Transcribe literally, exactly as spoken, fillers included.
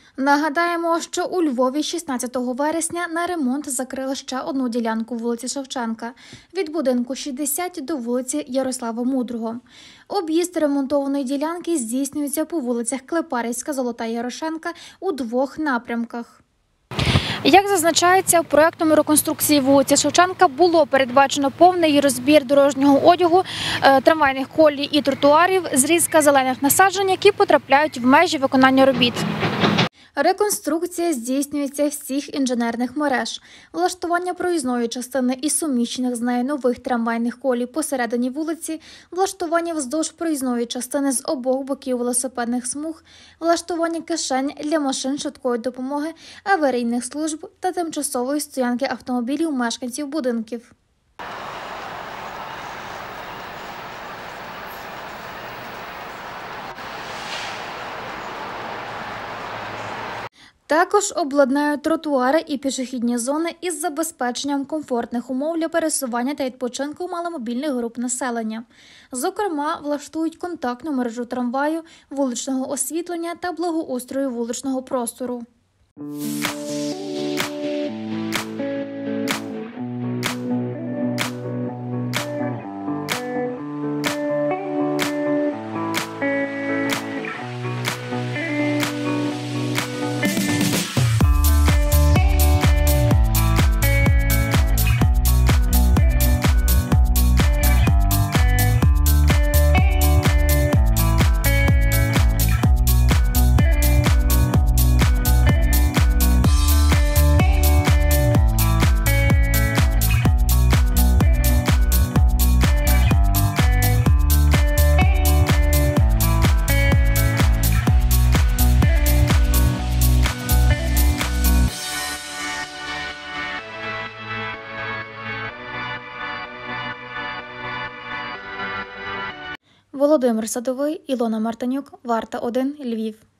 Нагадаємо, що у Львові шістнадцятого вересня на ремонт закрили ще одну ділянку вулиці Шевченка від будинку шістдесят до вулиці Ярослава Мудрого. Об'їзд ремонтованої ділянки здійснюється по вулицях Клепарівська, Золота і Ярошенка у двох напрямках. Як зазначається, в проєктному реконструкції вулиці Шевченка було передбачено повний розбір дорожнього одягу, трамвайних колій і тротуарів, зрізка зелених насаджень, які потрапляють в межі виконання робіт. Реконструкція здійснюється всіх інженерних мереж, влаштування проїзної частини і суміщених з нею нових трамвайних колій посередині вулиці, влаштування вздовж проїзної частини з обох боків велосипедних смуг, влаштування кишень для машин швидкої допомоги, аварійних служб та тимчасової стоянки автомобілів мешканців будинків. Також обладнають тротуари і пішохідні зони із забезпеченням комфортних умов для пересування та відпочинку маломобільних груп населення. Зокрема, влаштують контактну мережу трамваю, вуличного освітлення та благоустрою вуличного простору. Володимир Садовий, Ілона Мартинюк, Варта один, Львів.